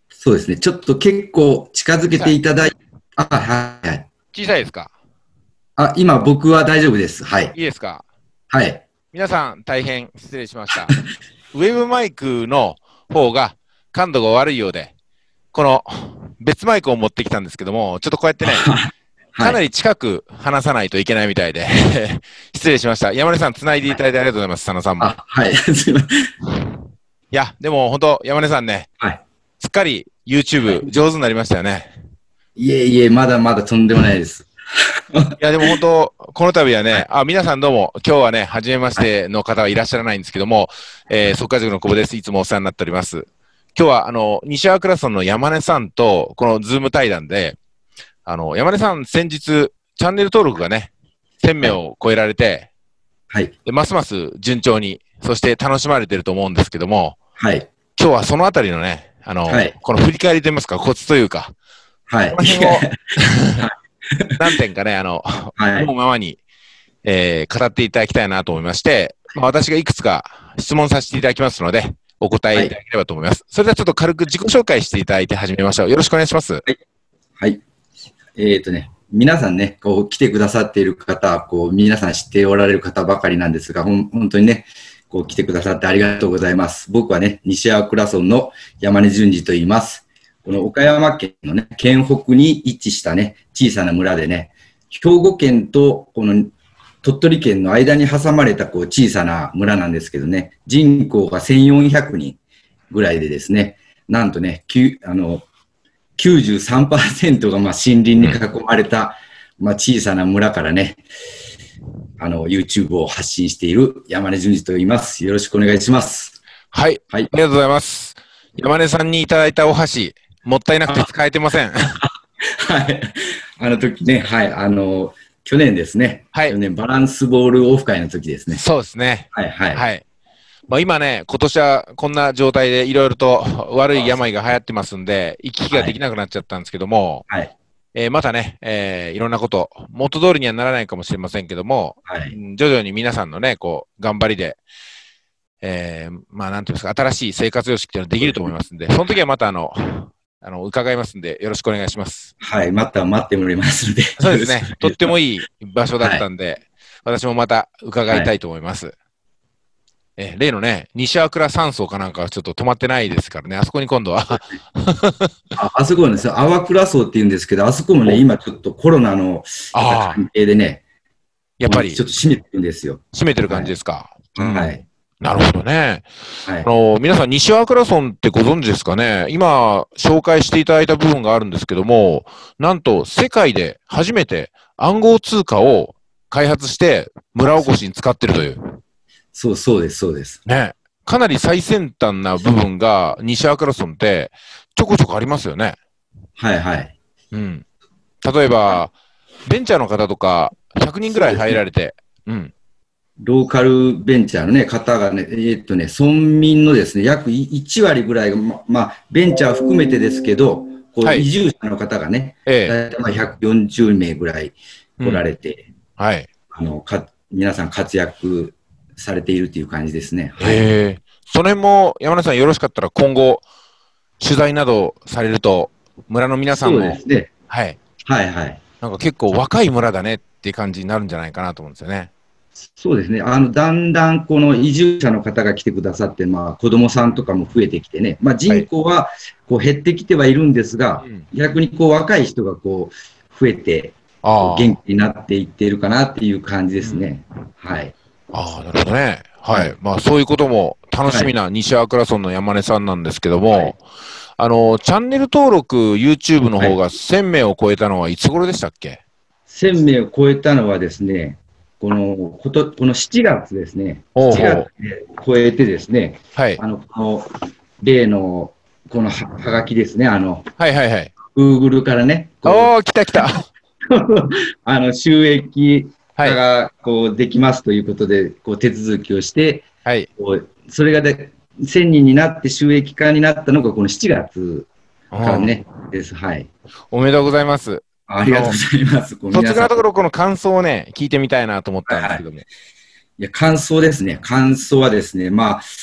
そうですね。ちょっと結構近づけていただいて、はいはい。 小さいですか？ 今僕は大丈夫です。はい。 いいですか？ はい。 皆さん大変失礼しました。ウェブマイクの方が感度が悪いようで、この別マイクを持ってきたんですけども、ちょっとこうやってね、 はい。 かなり近く話さないといけないみたいで失礼しました。山根さん、つないでいただいてありがとうございます、佐野さんも。 はい。すいません。 いや、でも本当、山根さんね、 はい。 すっかりは YouTube い。 上手になりましたよね。 いえいえ、まだまだとんでもないです。 いや、でも本当、この度はね、 はい。 皆さんどうも、今日はね、初めましての方はいらっしゃらないんですけども、速稼塾の久保です。いつもお世話になっております。今日は、西粟倉村の山根さんと、このズーム対談で、山根さん、先日、チャンネル登録がね、1000名はい。 を超えられて、 はい。 でますます順調に、そして楽しまれてると思うんですけども、 はい。 今日はそのあたりのね、 はい。 この振り返りといいますか、コツというか、 はい。 この辺をはい。 何点かね、 はい。 思うままに、語っていただきたいなと思いまして、私がいくつか質問させていただきますので、お答えはい。 いただければと思います。それではちょっと軽く自己紹介していただいて始めましょう。よろしくお願いします。 はい。皆さんね、こう来てくださっている方、皆さん知っておられる方ばかりなんですが、本当にね、来てくださってありがとうございます。僕はね、西粟倉村の山根淳二と言います。この岡山県のね、県北に位置したね、小さな村でね、兵庫県とこの鳥取県の間に挟まれた小さな村なんですけどね、人口が1400人ぐらいでですね、なんとね、93%が森林に囲まれた、小さな村からね、YouTube を発信している山根淳二と言います。よろしくお願いします。 はい、 はい。 ありがとうございます。山根さんにいただいたお箸、もったいなくて使えてません。 はい。あの時ね、はい。去年ですね。 はい。 去年バランスボールオフ会の時ですね。 そうですね。 はい、はい。 はい。今ね、今年はこんな状態でいろいろと悪い病が流行ってますんで、行き来ができはい。 なくなっちゃったんですけども、 はい。 またね、いろんなこと、元通りにはならないかもしれませんけども、 はい。 徐々に皆さんのね、頑張りで、なんていうんですか、新しい生活様式っていうのができると思いますんで、その時はまた伺いますんで、よろしくお願いします。 はい。また待っておりますので、よろしくおそうですね、とっ願いします。 てもいい場所だっはい。 たんで、私もまた伺いたいはい。 と思います。例のね、西粟倉山荘かなんかはちょっと止まってないですからね、あそこに今度はあそこなんですよ。粟倉荘って言うんですけど、あそこもね、 お、 今ちょっとコロナのやっぱりああ、 関係でね、 やっぱりちょっと閉めてるんですよ。 閉めてる感はい。 じですか。うん。 はい。 なるほどね。 はい。 皆さん、西粟倉村ってご存知ですかね？今、紹介していただいた部分があるんですけども、なんと世界で初めて暗号通貨を開発して村おこしに使ってるという。 そうです、そうです。 ね。かなり最先端な部分が西粟倉村ってちょこちょこありますよね。 はい、はい。 うん。例えば、ベンチャーの方とか100人ぐらいそうですね。 入られて、うん。 ローカルベンチャーのね、方がね、村民のですね、約1割ぐらいが、ベンチャー含めてですけど、 はい。 移住者の方がね、 ええ。 だいたい140名ぐらい来らうん。 れて、 はい。 皆さん活躍されているという感じですね。はい。 ええ。その辺も山根さんよろしかったら今後、取材などされると、村の皆さんそうでも、 すね。 はい。 はい、はい。 なんか結構若い村だねっていう感じになるんじゃないかなと思うんですよね。 そうですね。だんだんこの移住者の方が来てくださって、子供さんとかも増えてきてね、 はい。 人口は減ってきてはいるんですが、 うん。 逆に若い人が増えて、元ああ。 気になっていっているかなっていう感じでうん。 すね。はい。 ああ、なるほどね。はい。 はい。 そういうことも楽しみはい。 な西粟倉村の山根さんなんですけどはい。 も、チャンネル登録 YouTube のはい。 方が1000名を超えたのはいつ頃でしたっけ？ 1000名を超えたのはですね、この7月ですね。7月ほうほう。 で超えてですね、 はい。 この例のこのはがきですね、 はいはいはい。 Google からね、 おー、来た来た。 収益はい。 化ができますということで、手続きをして、 はい。 それが1000人になって収益化になったのがこの7月うん。 からね、です。はい。 おめでとうございます。 ありがとうございます。皆さん。 率直なところ、この感想をね、聞いてみたいなと思っはいはい。 たんですけども。 いや、感想ですね。感想はですね、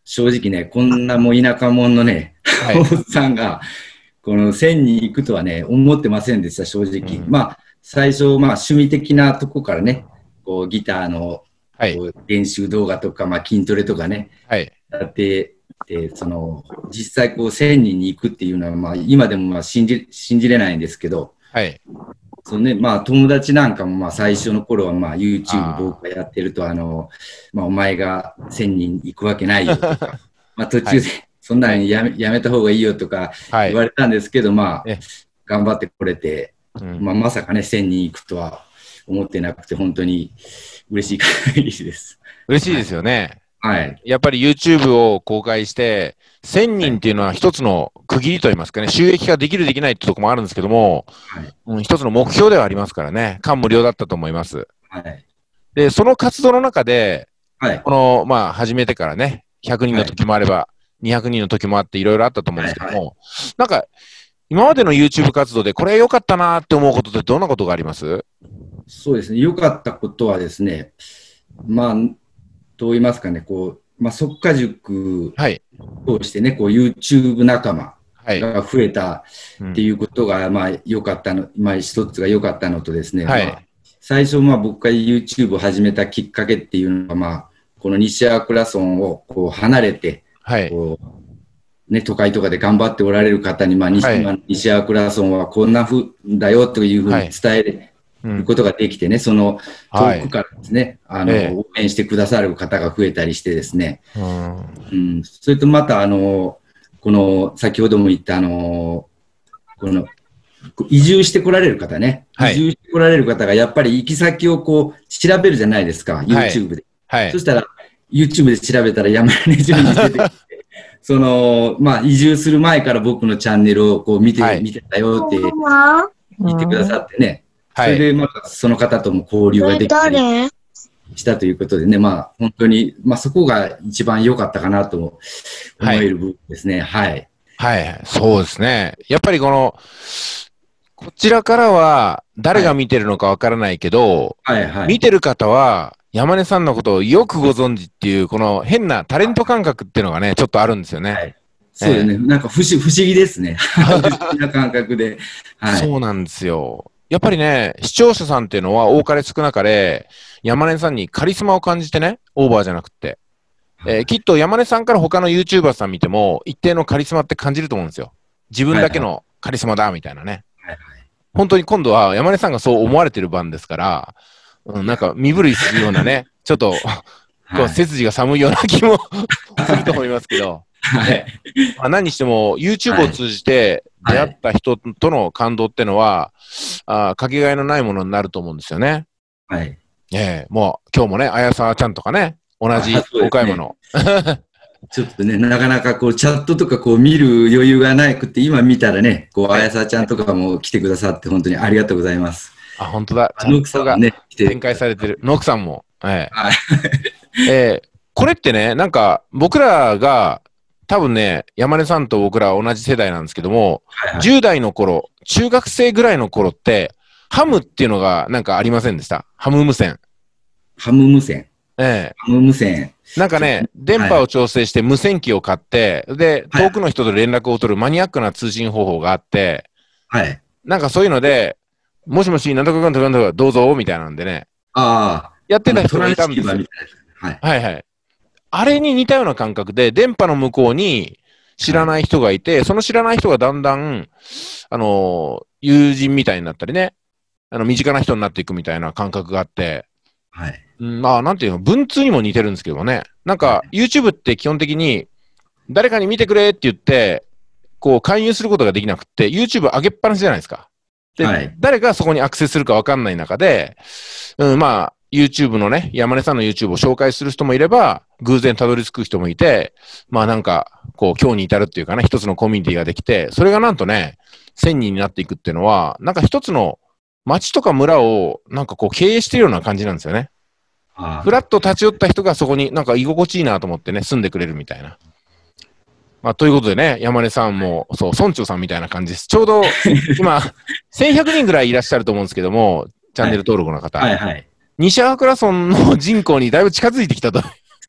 正直ね、こんなもう田舎者のね、 はい。 おっさんが、この1000人行くとはね、思ってませんでした、正直。 うん。 まあ、最初、まあ、趣味的なとこからね、こう、ギターの、 はい。 こう、練習動画とか、まあ、筋トレとかね、 はい。 やって、で、実際こう、1000人に行くっていうのは、まあ、今でもまあ信じれないんですけど、 はい。 まあ、友達なんかも、まあ、最初の頃は、まあ、YouTube あ僕がやってると、まあ、お前が1000人行くわけないよとか、 あ。 まあ、途はい。 中で、そんなはい。 んやめた方がいいよとかはい。 言われたんですけど、まあ、 え、 頑張ってこれて、 うん。 まあ、まさかね、1000人行くとは思ってなくて、本当に嬉しい限りです。 嬉しいではい。 すよね。 はい。 やっぱり YouTube を公開して、1000 はい。 人っていうのは一つの区切りといいますかね、収益化できるできないってとこもあるんですけども、 はい。 うん、一つの目標ではありますからね、感無量だったと思います。 はい。 で、その活動の中で、 はい。 この、まあ、始めてからね、100人のはい。 時もあれば、200人の時もあって、いろいろあったと思うんはい。はい。 ですけども、なんか、今までの YouTube 活動でこれ良かったなって思うことってどんなことがあります？ そうですね。良かったことはですね、まあ、どう言いますかね、こう、まあ、即家塾はい。 通してね、こう YouTube 仲間はい。 が増えたっていうん。 うことが、まあ、良かったの、まあ、一つが良かったのとですね、 はい。 まあ、最初、まあ、僕が YouTube を始めたきっかけっていうのは、まあ、この西粟倉村をこう離れて、 はい。 こう、ね、都会とかで頑張っておられる方に、まあ、 はい。 まあ西粟倉村はこんなふうだよというふうにはい。 伝えうん。 ることができてね、 はい。 遠くからですね、 ええ。 応援してくださる方が増えたりしてですね、 うん。 うん、それとまた、この、先ほども言った、この、移住してこられる方ね、移はい。 住してこられる方がやっぱり行き先をこう調べるじゃないですか、 はい。 YouTube で。 はい。 そしたら、YouTube で調べたら山根淳二出てきて、まあ、移住する前から僕のチャンネルをこうはい。 見てたよって言ってくださうん。 ってね、そはい。 れでまたその方とも交流これができたり誰？ したということでね、まあ、本当に、まあ、そこが一番良かったかなとはい。 思える部分ですね。はい。 はい。そうですね。やっぱりこちらからは誰はい。 が見てるのかわからないけど、 はい。はい。 見てる方は山根さんのことをよくご存知っていう、この変なタレント感覚っていうのがね、ちょっとあるんですよね。 はい。そうですね。 ええ。 なんか不思議ですね。不思議な感覚で。はい。 そうなんですよ。やっぱりね、視聴者さんっていうのは多かれ少なかれ、山根さんにカリスマを感じてね、オーバーじゃなくて。きっと山根さんから他の YouTuber さん見ても、一定のカリスマって感じると思うんですよ。自分はい。はい。 だけのカリスマだ、みたいなね。 はい。 本当に今度は山根さんがそう思われてる番ですから、うん、 いや、 なんか身震いするようなね、ちょっと、こう、 はい。 背筋が寒いような気もすると思いますけど、 はい。 まあ、何にしても YouTube をはい。 通じて出会っはい。 た人との感動ってのは、かけがえのないものになると思うんですよね。 はい。 もう今日もね、綾沢ちゃんとかね、同じそうですね。 岡山の。 ちょっとね、なかなかこう、チャットとかこう見る余裕がなくて、今見たらね、こう、 はい。 あやさちゃんとかも来てくださって、本当にありがとうございます。 あ、本当だ。チャッノクさトがんもね、来て展くださって。 開されてる。ノクさんも。 はい。 これってね、なんか僕らが多分ね、山根さんと僕ら同じ世代なんですけども、 はい。はい。 10代の頃、中学生ぐらいの頃って、ハムっていうのがなんかありませんでした？ハム無線。 ハム無線。 ええ。 ハム無線。ちょっと、 なんかね、電はい。 波を調整して無線機を買って、で、 はい。 遠くの人と連絡を取るマニアックな通信方法があって、 はい。 なんかそういうので、もしもし、なんとかかんとかなんとかどうぞ、みたいなんでね、 ああ、 やってた人がトランシいたんですよ。 ーバーみたいなやつ。はい。 はいはい。あれに似たような感覚で、電波の向こうに知はい。 らない人がいて、その知らない人がだんだん、友人みたいになったりね、身近な人になっていくみたいな感覚があって、 はい。 うん、まあ、なんていうの、文通にも似てるんですけどね。なんはい。 か、YouTube って基本的に、誰かに見てくれって言って、こう、勧誘することができなくって、YouTube 上げっぱなしじゃないですか。で、 はい。 誰がそこにアクセスするかわかんない中で、うん、まあ、YouTube のね、山根さんの YouTube を紹介する人もいれば、偶然たどり着く人もいて、まあなんか、こう、今日に至るっていうかね、一つのコミュニティができて、それがなんとね、1000人になっていくっていうのは、なんか一つの町とか村を、なんかこう、経営してるような感じなんですよね。 ああ、 ふらっと立ち寄った人がそこになんか居心地いいなと思ってね、住んでくれるみたいな。まあ、ということでね、山根さんも、そう、村長さんみたいな感じです。ちょうど、今、1100人ぐらいいらっしゃると思うんですけども、チャンはい。 ネル登録の方。 はい。はい。 西粟倉村の人口にだいぶ近づいてきたと。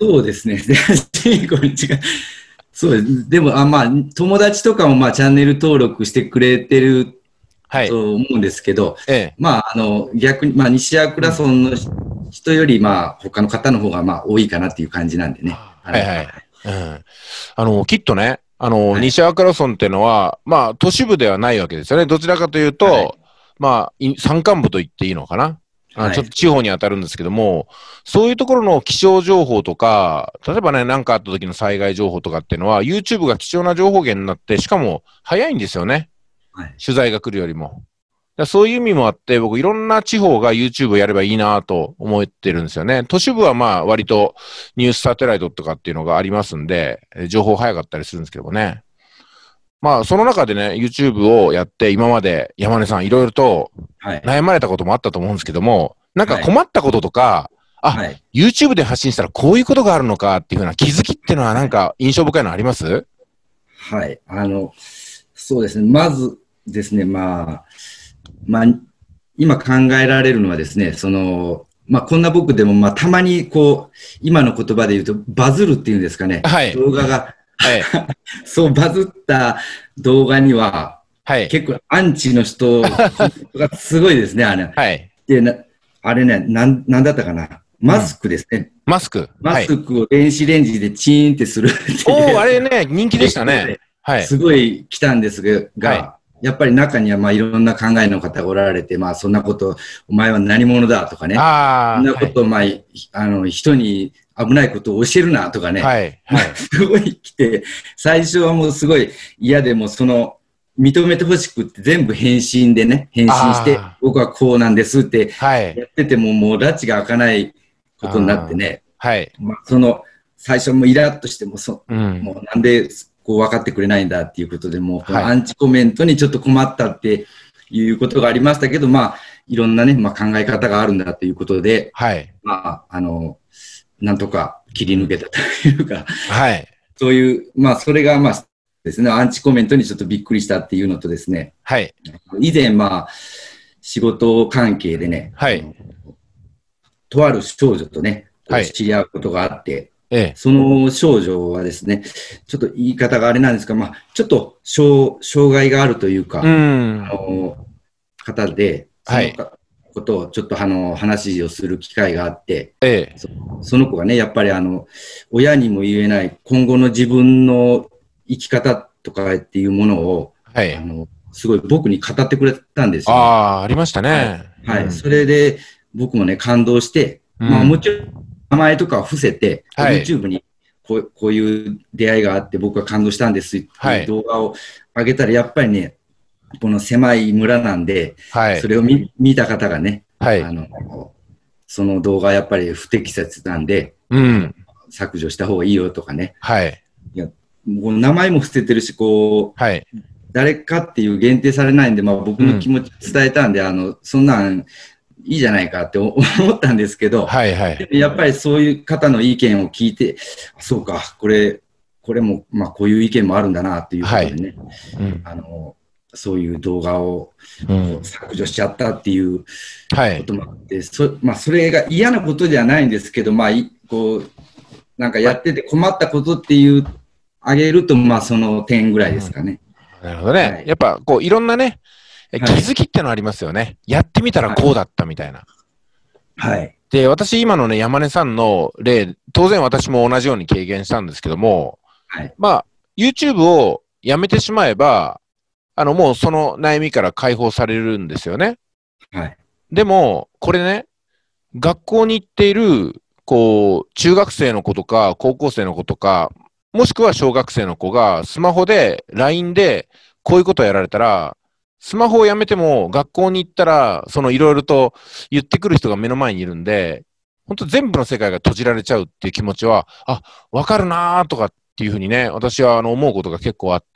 そうですね。これ違う。そうです。でも、まあ、友達とかも、まあ、チャンネル登録してくれてるはい。 と思うんですけど、 ええ。 まあ、逆に、まあ、西粟倉うん。 村の人より、まあ、他の方の方が、まあ、多いかなっていう感じなんでね。 はいはい。うん。きっとね、 はい。 西粟倉村っていうのは、まあ、都市部ではないわけですよね。どちらかというはい。 と、まあ、山間部と言っていいのかな。 はい。 ちょっと地方に当たるんですけども、そういうところの気象情報とか、例えばね、何かあった時の災害情報とかっていうのは、YouTube が貴重な情報源になって、しかも早いんですよね。 はい。 取材が来るよりも。そういう意味もあって、僕いろんな地方が YouTube をやればいいなと思ってるんですよね。都市部はまあ割とニュースサテライトとかっていうのがありますんで、情報早かったりするんですけどもね。まあその中でね、YouTube をやって今まで山根さんいろいろとはい。 悩まれたこともあったと思うんですけども、なんかはい。 困ったこととか、あ、 はい。 YouTube で発信したらこういうことがあるのかっていうふうな気づきっていうのはなんはい。 か印象深いのあります？ はい。そうですね。まずですね、まあ、今考えられるのはですね、まあ、こんな僕でも、まあ、たまに、今の言葉で言うと、バズるっていうんですかね、 はい。 動画が、 はい。 そうバズった動画には、 はい。 結構アンチの人、コメントがすごいですね、あれ。 はい。 で、あれね、なんだったかな。マスうん。 クですね。 マスク。 マはい。 スクを電子レンジでチーンってするっていうおー、あやつがれね、人気でしたね。 結構ね、 はい。 すごい来たんですはい。 が、やっぱり中にはまあいろんな考えの方がおられて、まあそんなこと、お前は何者だとかね、そんああ、はい。 なことをまあ、人に危ないことを教えるなとかね、 はい。 まあはい。 すごい来て、最初はもうすごい嫌でも認めてほしくって全部返信して、 あ僕はこうなんですってあ、はい。 やっててももう拉致が開かないことになってああ、 ね、 はい。 まあ、最初もイラッとしても、 うん。 もうなんでこう分かってくれないんだっていうことで、もうこはい。 のアンチコメントにちょっと困ったっていうことがありましたけど、まあ、いろんなね、まあ、考え方があるんだということで、 はい。 まあ、なんとか切り抜けたというか、 はい。 そういう、まあ、それがまあですね、アンチコメントにちょっとびっくりしたっていうのとですね、 はい。 以前、まあ、仕事関係でね、 はい。 とある少女とね、こはい。 う知り合うことがあって、 ええ。 その少女はですね、ちょっと言い方があれなんですが、まあ、ちょっと障害があるといううーか、 ん。 方で、そはい。 のことをちょっと話をする機会があって、 ええ。 その子がね、やっぱり親にも言えない今後の自分の生き方とかっていうものを、 はい。 すごい僕に語ってくれたんですよね。 ああ、ありましたはい。 ね。うはい。そん。 れで僕もね、感動して、まあもうん。 ちろん名前とかを伏せて、 はい。 YouTube にこういう出会いがあって僕は感動したんですっていうはい。 動画を上げたら、やっぱりね、この狭い村なんで、 はい。 それを見た方がね、 はい。 あの、その動画やっぱり不適切なんで、 うん。 削除した方がいいよとかね。 はい。 いや、もう名前も伏せてるし、 はい。 誰かっていう限定されないんで、まあ僕うん。 の気持ち伝えたんで、そんなんいいじゃないかって思ったんですけど、 はい。はい。 でもやっぱりそういう方の意見を聞いて、そうか、これも、まあこういう意見もあるんだなっていうこはい。 とでね、 うん。 そういう動画をうん。 削除しちゃったっていうはい。 こともあって、まあそれが嫌なことではないんですけど、まあなんかまあ、 やってて困ったことってあげると、まあその点ぐらいうん。 ですかね。 なるほどね。 はい。 やっぱ、こう、いろんなね、気はい。 づきってのありますよね。やってみたらはい。 こうだったみたいな。 はい。 で、私、今のね、山根さんの例、当然私も同じように経験したんですけども、 はい。 まあ、YouTube をやめてしまえば、もうその悩みから解放されるんですよね。 はい。 でも、これね、学校に行っている、こう、中学生の子とか、高校生の子とか、もしくは小学生の子が、スマホで、LINE で、こういうことをやられたら、スマホをやめても、学校に行ったら、そのいろいろと言ってくる人が目の前にいるんで、本当全部の世界が閉じられちゃうっていう気持ちは、あ、わかるなーとかっていうふうにね、私は思うことが結構あって、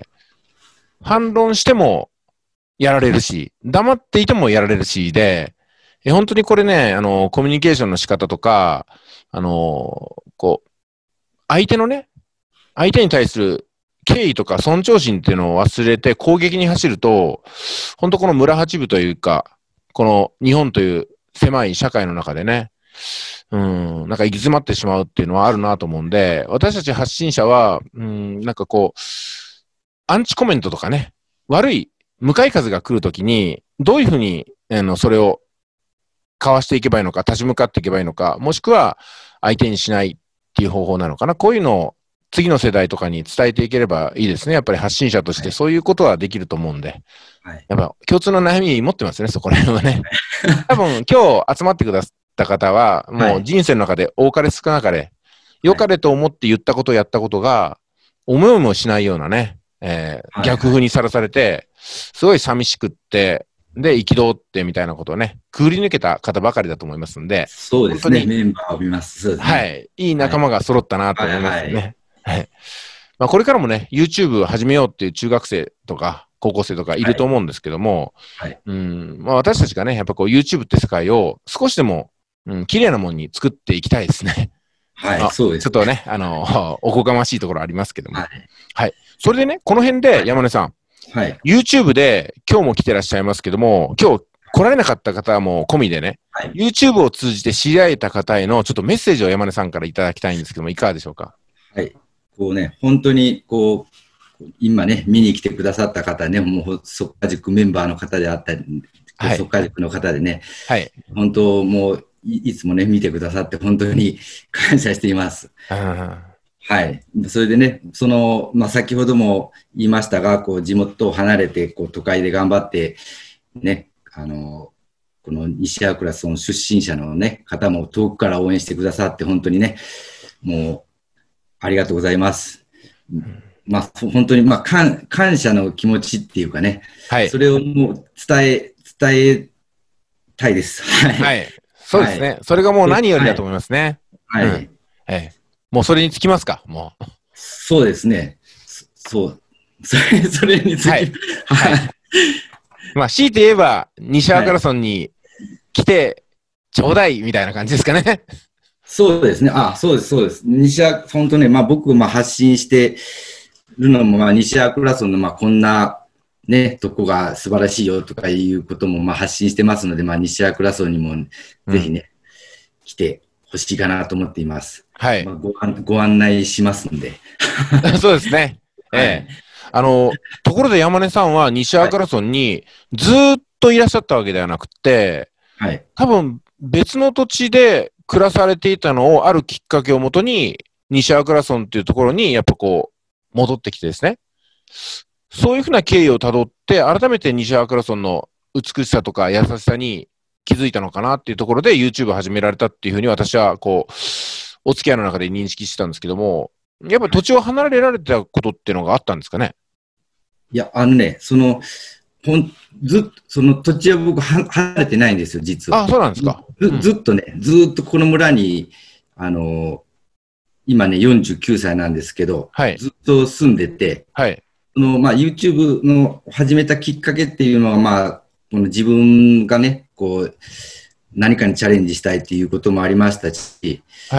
反論してもやられるし、黙っていてもやられるしで、本当にこれね、コミュニケーションの仕方とか、こう、相手のね、相手に対する敬意とか尊重心っていうのを忘れて攻撃に走ると、本当この村八分というか、この日本という狭い社会の中でね、 なんか行き詰まってしまうっていうのはあるなと思うんで、私たち発信者は、なんかこう、アンチコメントとかね、悪い向かい風が来るときに、どういうふうに、それをかわしていけばいいのか、立ち向かっていけばいいのか、もしくは相手にしないっていう方法なのかな。こういうのを次の世代とかに伝えていければいいですね。やっぱり発信者としてそういうことはできると思うんで。はい、やっぱ共通の悩み持ってますね、そこら辺はね。多分今日集まってくださった方は、もう人生の中で多かれ少なかれ、良かれと思って言ったことやったことが、思いもしないようなね、逆風にさらされて、すごい寂しくって、で、憤ってみたいなことをね、くぐり抜けた方ばかりだと思いますんで。 そうですね、メンバーを見ます。そうですね。 はい。いい仲間が揃ったなと思いますね。はい。まあ、これからもね、YouTube 始めようっていう中学生とか、高校生とかいると思うんですけども、まあ、私たちがね、やっぱこう YouTube って世界を少しでも、綺麗なものに作っていきたいですね。 はい、そうです。 ちょっとね、おこがましいところありますけども。はい。それでね、この辺で山根さん、YouTube で今日も来てらっしゃいますけども、今日来られなかった方も込みでね、YouTube を通じて知り合えた方へのちょっとメッセージを山根さんからいただきたいんですけども、いかがでしょうか。 はい。こうね、本当にこう、今ね、見に来てくださった方ね、もう速稼塾メンバーの方であったり、速稼塾の方でね、本当もういつもね、見てくださって本当に感謝しています。はい。それでね、まあ、先ほども言いましたが、こう、地元を離れて、こう、都会で頑張って、ね、この西粟倉村出身者のね、方も遠くから応援してくださって、本当にね、もう、ありがとうございます。まあ、本当に、まあ、感謝の気持ちっていうかね、それをもう伝えたいです。 はい。そうですね。それがもう何よりだと思いますね。はい。もうそれにつきますか、もう。 そうですね。それにつき、はい。 まあ、強いて言えば、西粟倉村に来てちょうだいみたいな感じですかね。 そうですね。そうです、そうです。本当ね、まあ僕、発信してるのも、西粟倉村の、こんな、ね、とこが素晴らしいよとかいうことも、発信してますので、西粟倉村にも、ぜひね、来てほしいかなと思っています。はい。ご案内しますんで。 そうですね。ところで山根さんは西粟倉村にずっといらっしゃったわけではなくて、多分別の土地で暮らされていたのをあるきっかけをもとに西粟倉村っていうところにやっぱこう戻ってきてですね、そういうふうな経緯をたどって改めて西粟倉村の美しさとか優しさに気づいたのかなっていうところで YouTube を始められたっていうふうに私はこうお付き合いの中で認識してたんですけども、やっぱり土地を離れられたことっていうのがあったんですかね。 いや、その土地は僕離れてないんですよ、実は。 そうなんですか。 ずっとね、ずっとこの村に、今ね、49歳なんですけど、ずっと住んでて、YouTube の始めたきっかけっていうのは、この自分がね、こう、何かにチャレンジしたいっていうこともありましたし、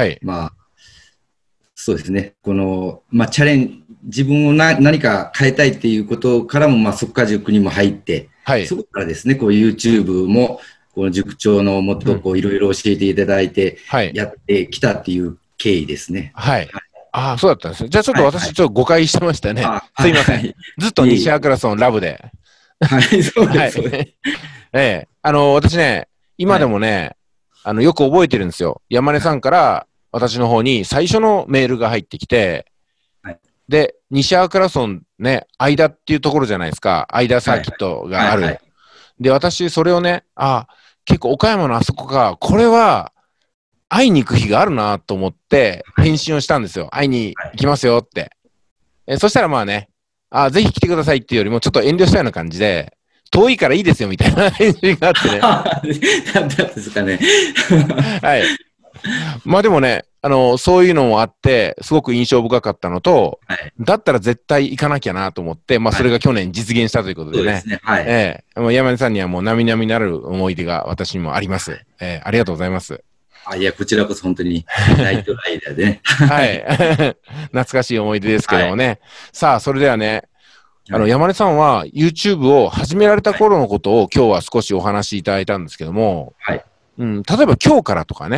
そうですね、自分を何か変えたいっていうことからも、速稼塾にも入って、そこからですね、こう YouTube も、この塾長のもと、いろいろ教えていただいて、やってきたっていう経緯ですね。 そうだったんですね。じゃあちょっと私、ちょっと誤解してましたね。すいません。ずっと西粟倉村ラブで。 そうです。 私ね、今でもね、よく覚えてるんですよ。山根さんから私の方に最初のメールが入ってきて、で、西粟倉村ね、間っていうところじゃないですか。間サーキットがある。で、私、それをね、結構岡山のあそこか、これは会いに行く日があるなと思って返信をしたんですよ。会いに行きますよって。そしたらまあね、ぜひ来てくださいっていうよりもちょっと遠慮したような感じで、遠いからいいですよみたいな返信があってね。 なんですかね。 はい。まあでもね、そういうのもあって、すごく印象深かったのと、だったら絶対行かなきゃなと思って、それが去年実現したということでね。山根さんにはもう並々なる思い出が私にもあります。ありがとうございます。 いや、こちらこそ本当に、ナイトライダーでね。 懐かしい思い出ですけどもね。さあ、それではね、山根さんは YouTube を始められた頃のことを今日は少しお話しいただいたんですけども、例えば今日からとかね、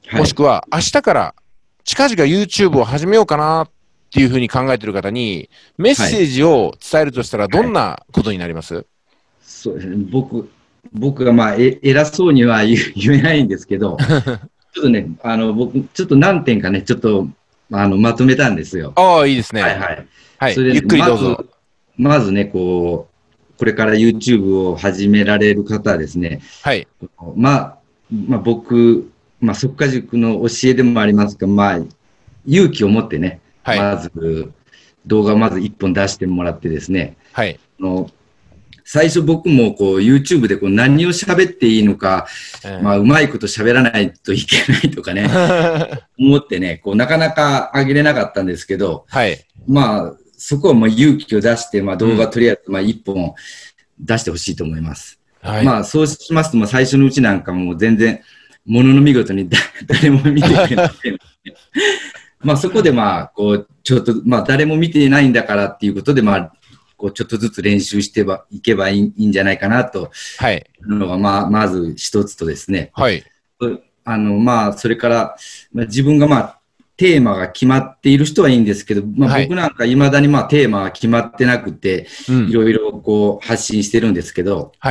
はい。 もしくは明日から近々 YouTube を始めようかなっていうふうに考えている方にメッはい。 セージを伝えるとしたらどんはい。 なことになります？ そうですね。僕がまあ、偉そうには言えないんですけど、ちょっとね、僕、ちょっと何点かね、ちょっと、まとめたんですよ。 ああ、いいですね。 はいはい。 はい。 それでね、 ゆっくりどうぞ。 まずね、これから YouTube を始められる方はですね、 はい。 まあ、僕、即家塾の教えでもありますが、勇気を持ってね、 はい。 まず、動画をまず一本出してもらってですね、 はい。 あの最初僕もYouTube で何を喋っていいのか、うまいこと喋らないといけないとかね、思ってね、なかなか上げれなかったんですけど、 はい。 そこは勇気を出して、動画うん。 とりあえず一本出してほしいと思います。 はい。 そうしますと、最初のうちなんかもう全然、ものの見事に誰も見てくれなくて、そこでちょっと、誰も見ていないんだからっていうことで、ちょっとずつ練習していけばいいんじゃないかなとはい。 いうのが、まず一つとですね、 はい。 それから、自分がテーマが決まっている人はいいんですけど、 はい。 僕なんか未だにテーマは決まってなくて、 うん。 いろいろ発信してるんですけど、 はい。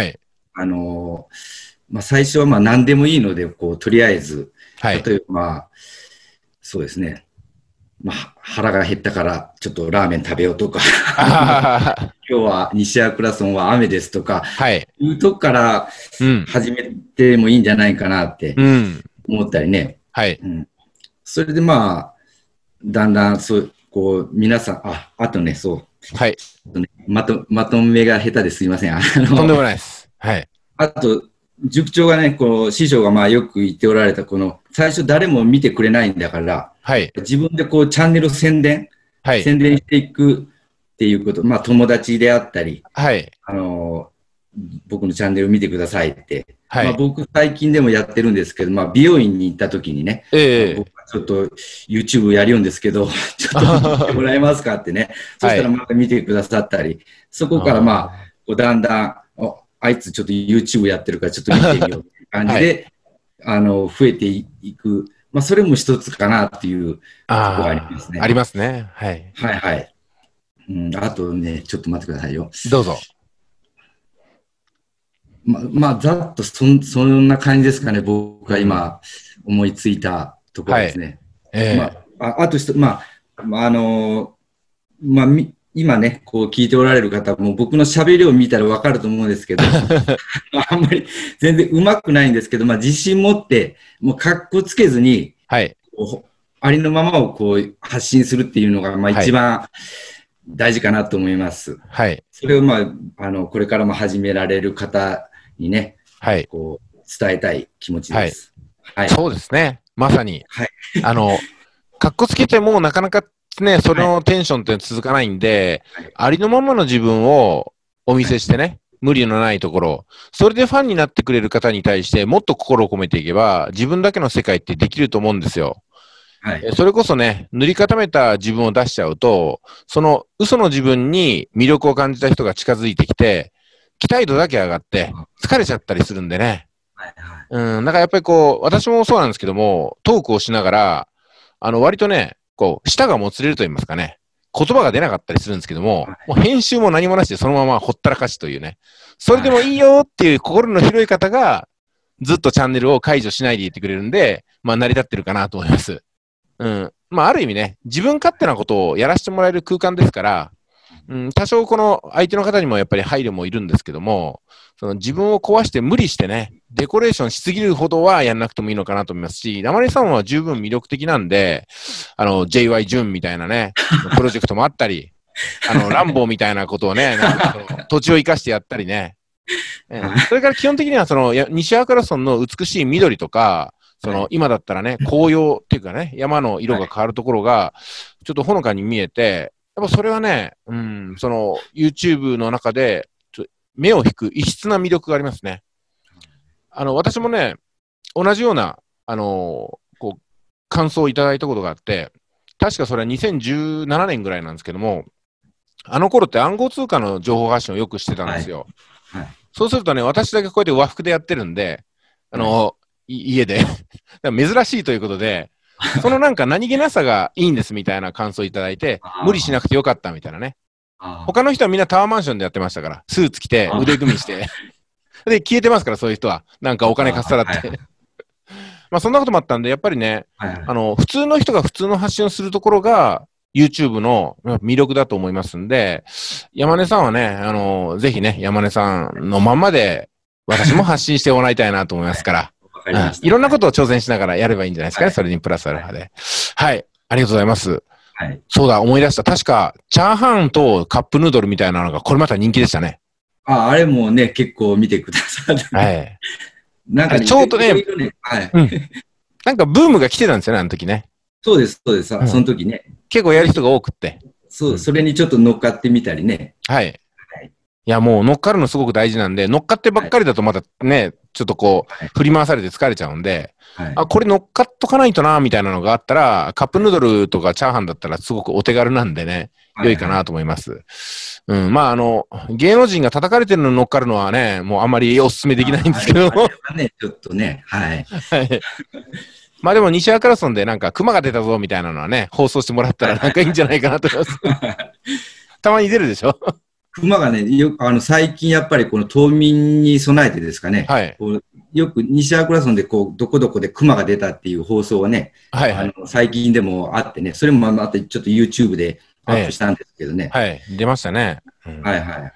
最初は何でもいいので、とりあえず、 はい。 例えばそうですね、腹が減ったからちょっとラーメン食べようとか、 あははは。 今日は西アクラソンは雨ですとか、 はい。 いうとこからうん。 始めてもいいんじゃないかなってうん。 思ったりね。 はい。 うん、それでだんだんそう、皆さん、あとね、そう、 はい。 まとめが下手ですいません。 とんでもないです。はい。 あと、塾長がね、師匠がよく言っておられた、最初誰も見てくれないんだから、 はい。 自分でチャンネルをはい。 宣伝していくっていうこと、友達であったり、 はい。 僕のチャンネル見てくださいって。 はい。 僕最近でもやってるんですけど、美容院に行った時にね、 ええ。 僕はちょっと YouTube やりようんですけど、ちょっあと見はは。 てもらえますかってね。そしたらはい。 また見てくださったり、そこからあだんだん、あいつちょっと YouTube やってるからちょっと見てみようっていう感あ。はい。 じで、増えていく。それも一つかなっていうところがありまああ。あすね。 りますね。はい。 はいはい。あとね、ちょっと待ってくださいよ。 どうぞ。 ざっとそんな感じですかね、僕がうん。 今思いついたところはい。 ですね。 ええ。 あと今ね、聞いておられる方も僕の喋りを見たらわかると思うんですけど、あんまり全然うまくないんですけど、自信持って、もう格好つけずに、 はい。 ありのままを発信するっていうのが、 はい。 一番大事かなと思います。 はい。 それをこれからも始められる方にね、 はい。 伝えたい気持ちはい。 です。はい。 そうですね。まさに。 はい。 あの、かっこつけてもなかなかね、そはい。 のテンションって続かないんで、 はい。 ありのままの自分をお見はい。 せしてね、無理のないところ、それでファンになってくれる方に対してもっと心を込めていけば、自分だけの世界ってできると思うんですよ。 はい。 それこそね、塗り固めた自分を出しちゃうと、その嘘の自分に魅力を感じた人が近づいてきて、期待度だけ上がって疲れちゃったりするんでね。 はい。はい。 うん、だからやっぱり私もそうなんですけども、トークをしながら、割とね、舌がもつれると言いますかね、言葉が出なかったりするんですけども、もう編集も何もなしでそのままほったらかしというね、それでもいいよっていう心の広い方が、ずっとチャンネルを解除しないでいてくれるんで、成り立ってるかなと思います。うん。ある意味ね、自分勝手なことをやらせてもらえる空間ですから、うん、多少この相手の方にもやっぱり配慮もいるんですけども、その自分を壊して無理してね、デコレーションしすぎるほどはやんなくてもいいのかなと思いますし、生根さんは十分魅力的なんで、JY ジュンみたいなね、プロジェクトもあったり、ランボーみたいなことをね、なんかその土地を生かしてやったりね、それから基本的にはその西アクラソンの美しい緑とか、その今だったらね、紅葉っていうかね、山の色が変わるところが、ちょっとほのかに見えて、やっぱそれはね、その YouTube の中で目を引く異質な魅力がありますね。私もね、同じような、感想をいただいたことがあって、確かそれは2017年ぐらいなんですけども、あの頃って暗号通貨の情報発信をよくしてたんはい。 ですよ。 はい。 そうするとね、私だけこうやって和服でやってるんで、 はい。 家で。だから珍しいということで、そのなんか何気なさがいいんですみたいな感想いただいて、無理しなくてよかったみたいなね。他の人はみんなタワーマンションでやってましたから、スーツ着て、腕組みして。で、消えてますから、そういう人は。なんかお金かっさらって。まあそんなこともあったんで、やっぱりね、普通の人が普通の発信をするところが、YouTube の魅力だと思いますんで、山根さんはね、ぜひね、山根さんのまんまで、私も発信してもらいたいなと思いますから、いろんなことを挑戦しながらやればいいんじゃないですかね、それにプラスアルファで。はい、ありがとうございます。そうだ、思い出した。確か、チャーハンとカップヌードルみたいなのが、これまた人気でしたね。 あれもね、結構見てくださって。はい。 なんかちょうどね、なんかブームが来てたんですよね、あの時ね。 そうです、そうです。その時ね。 結構やる人が多くって。 そう、それにちょっと乗っかってみたりね。 はい。いや、もう乗っかるのすごく大事なんで、乗っかってばっかりだとまたね、ちょっとこう、振り回されて疲れちゃうんで、これ乗っかっとかないとな、みたいなのがあったら、カップヌードルとかチャーハンだったらすごくお手軽なんでね、良いかなと思います。まあ芸能人が叩かれてるのに乗っかるのはね、もうあんまりお勧めできないんですけども。 ね、ちょっとね、はい。 まあでも西アクラソンでなんか熊が出たぞみたいなのはね、放送してもらったらなんかいいんじゃないかなと思います。たまに出るでしょ。 熊がね、最近やっぱりこの冬眠に備えてですかね、よく西アクラソンでこう、どこどこで熊が出たっていう放送はね、最近でもあってね、それもまたちょっと YouTube でアップしたんですけどね。 はい、出ましたね。 はいはい。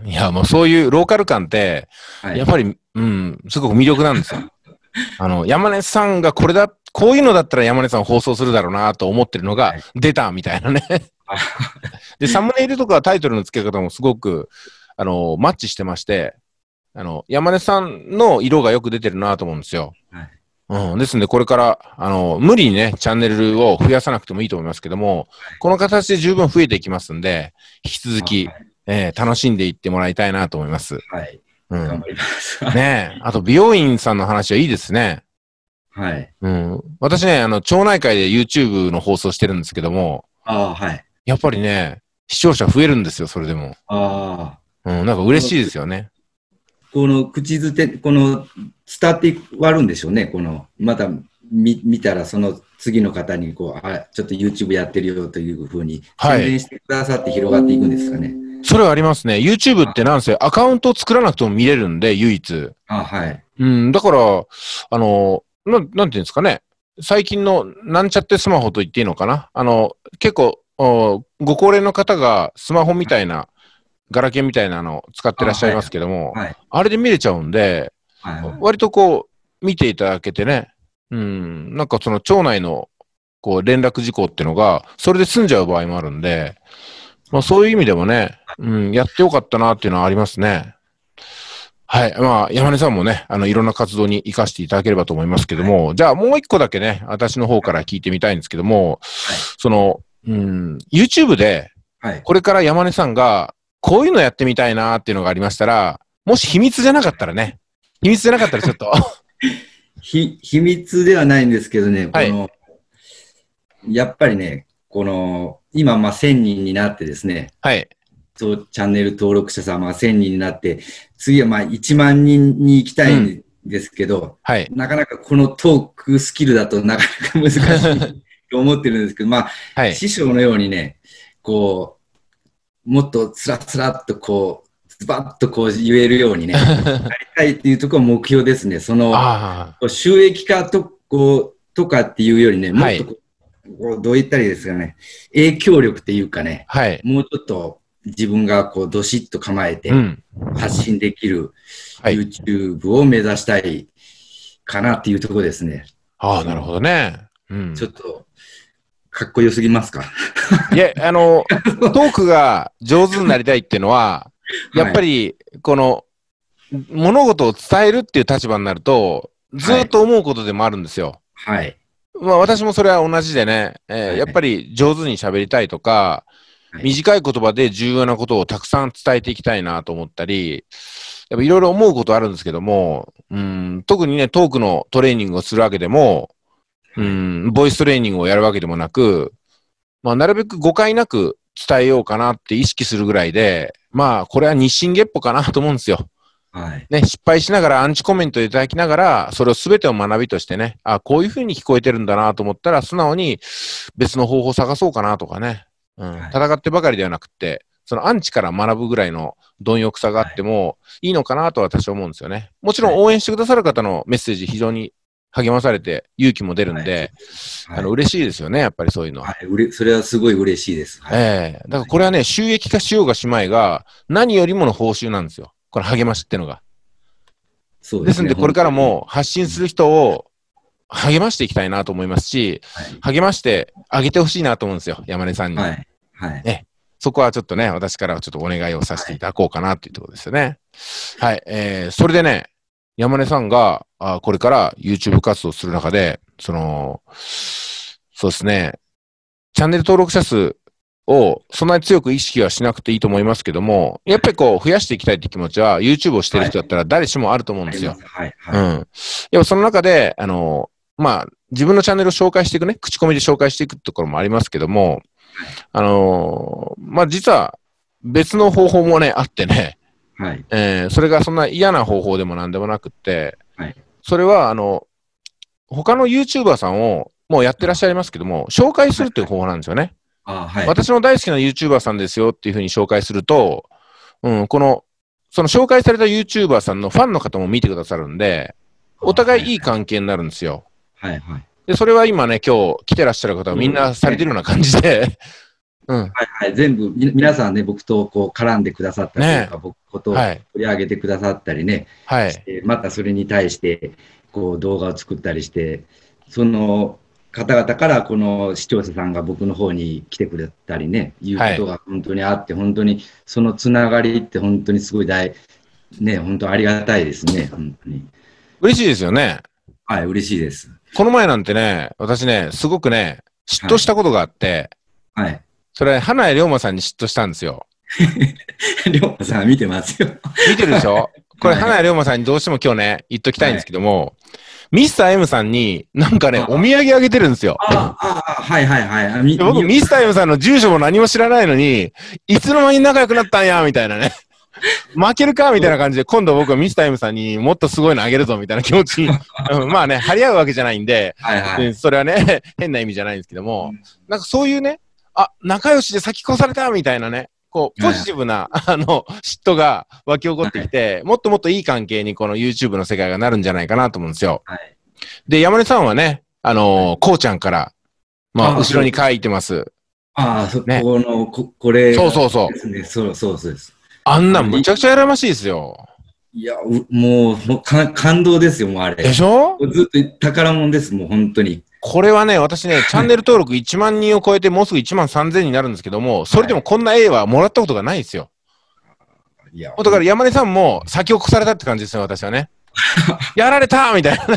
いや、もうそういうローカル感って、やっぱり、すごく魅力なんですよ。山根さんがこういうのだったら山根さん放送するだろうなと思ってるのが出たみたいなね。で、サムネイルとかタイトルの付け方もすごく、マッチしてまして、山根さんの色がよく出てるなと思うんですよ。ですので、これから、無理にね、チャンネルを増やさなくてもいいと思いますけども、この形で十分増えていきますんで、引き続き、楽しんでいってもらいたいなと思います。 はい。頑張ります。 ねえ。あと、美容院さんの話はいいですね。 はい。 私ね、町内会で YouTube の放送してるんですけども、 はい。 やっぱりね、視聴者増えるんですよ、それでも。なんか嬉しいですよね。 この口づて、伝わって割るんでしょうね。また見たらその次の方にちょっと YouTube やってるよというふうに宣伝してくださって広がっていくんですかね。 それはありますね。YouTube ってなんせアカウントを作らなくても見れるんで、唯一。 はい。 だから、なんていうんですかね。最近のなんちゃってスマホと言っていいのかな。結構、ご高齢の方がスマホみたいな、ガラケーみたいなのを使ってらっしゃいますけども、あれで見れちゃうんで、割とこう、見ていただけてね、なんかその町内のこう連絡事項っていうのが、それで済んじゃう場合もあるんで、まあそういう意味でもね、やってよかったなっていうのはありますね。はい。まあ、山根さんもね、いろんな活動に活かしていただければと思いますけども、じゃあもう一個だけね、私の方から聞いてみたいんですけども、YouTube で、これから山根さんが、こういうのやってみたいなっていうのがありましたら、もし秘密じゃなかったらね、秘密じゃなかったらちょっと秘密ではないんですけどね、やっぱりね、今、1000人になってですね、チャンネル登録者様が1000人になって、次は1万人に行きたいんですけど、なかなかこのトークスキルだとなかなか難しいと思ってるんですけど、師匠のようにね、もっとつらつらっとズバッと言えるようにね、やりたいっていうところが目標ですね。収益化とかっていうよりね、もっとどう言ったらいいですかね、影響力っていうかね、もうちょっと自分がどしっと構えて発信できる YouTube を目指したいかなっていうところですね。 なるほどね。 ちょっと、かっこよすぎますか。 いや、トークが上手になりたいっていうのは、やっぱり、物事を伝えるっていう立場になると、ずっと思うことでもあるんですよ。まあ私もそれは同じでね、やっぱり上手に喋りたいとか、短い言葉で重要なことをたくさん伝えていきたいなと思ったり、やっぱいろいろ思うことあるんですけども、特にね、トークのトレーニングをするわけでも、ボイストレーニングをやるわけでもなく、まあなるべく誤解なく伝えようかなって意識するぐらいで、まあこれは日進月歩かなと思うんですよ。 はい。 ね、失敗しながらアンチコメントいただきながら、それを全てを学びとしてね、あ、こういうふうに聞こえてるんだなと思ったら、素直に別の方法を探そうかなとかね、 はい。 戦ってばかりではなくて、そのアンチから学ぶぐらいの貪欲さがあはい。 ってもいいのかなと私は思うんですよね。もちろはい。 ん応援してくださる方のメッセージ非常に励まされて勇気も出るんはい。そで、 うです。はい。 嬉しいですよね、やっぱりそういうのは。 はい。それはすごい嬉しいです。はい。 だからこれはね、収益化しようがしまいが、何よりもの報酬なんですよ。この励ましってのが。 そうですね、 ですんで、これ本当に。 からも発信うん。 する人を励ましていきたいなと思いますし、 はい。 励ましてあげてほしいなと思うんですよ、山根さんに。 はい。はい。 ね。そこはちょっとね、私からはちょっとお願いをさせていはい。 ただこうかなというところですよね。はい。それでね、山根さんが、これから YouTube 活動する中で、そうですね、チャンネル登録者数をそんなに強く意識はしなくていいと思いますけども、やっぱりこう増やしていきたいって気持ちは YouTube をしてるはい。 人だったら誰しもあると思うんですよ。 あります。はい。はい。 うん。やっぱその中で、まあ、自分のチャンネルを紹介していくね、口コミで紹介していくところもありますけども、 はい。 まあ、実は別の方法もね、あってね、 はい。 それがそんな嫌な方法でもなんでもなくって、 はい。 それは、他の YouTuber さんをもうやってらっしゃいますけども、紹介すはい。 るっていう方法なんですよね。 はい。 私の大好きな YouTuber さんですよっていうふうに紹介すると、その紹介された YouTuber さんのファンの方も見てくださるんで、お互いいいはい。 関係になるんですよ。 はい。はい。 で、それは今ね、今日来てらっしゃる方はみんそうでなされてすね。 るような感じで、うん。 はい。はい。全部、皆さんね、僕とこう絡んでくださったというねか、僕え。 ことをはい。 取り上げてくださったりね、 はい。 して、またそれに対して、こう動画を作ったりして、その方々からこの視聴者さんが僕の方に来てくれたりね、いうはい。 ことが本当にあって、本当にそのつながりって本当にすごいね、本当ありがたいですね、本当に。 嬉しいですよね。 はい、嬉しいです。 この前なんてね、私ね、すごくね、嫉はい。 妬したことがあって、 はい。 それ、花江龍馬さんに嫉妬したんですよ。 りょうさん見てますよ。 見てるでしょ？これ、 はい。 花江龍馬さんにどうしても今日ね、言っときたいんですはい。 けども、ミスター M さんになんかね、お土あ産あげてるんですよ。 はいはいはい。 で僕、ミスター M さんの住所も何も知らないのに、いつの間に仲良くなったんや、みたいなね。負けるかみたいな感じで、今度僕はミスター M さんにもっとすごいのあげるぞ、みたいな気持ちに、まあね、張り合うわけじゃないんで、 はいはい。 それはね、変な意味じゃないんですけども、なんかそういうね、仲良しで先越されたみたいなね、こう、ポジはいはい。 ティブな、嫉妬が湧き起こっはい。 てきて、もっともっといい関係にこの YouTube の世界がなるんじゃないかなと思うんですよ。 はい。 で、山根さんはね、 はい。 こうちゃんから、まあ、後ろに書いてます。ね。 これそうそうそう。 ですね。そうです。 あんなんむちゃくちゃやらましいですよ。 いや、もう感動ですよ、もうあでれ。 しょ？ ずっと宝物です、もう本当に。 これはね、私ね、チャンネル登録1万人を超えて、もうすぐ1万3000になるんですけども、それはい。 でもこんな A はもらったことがないんですよ。 いや、 だから山根さんも先を越されたって感じですよ、私はね。やられたみたいな。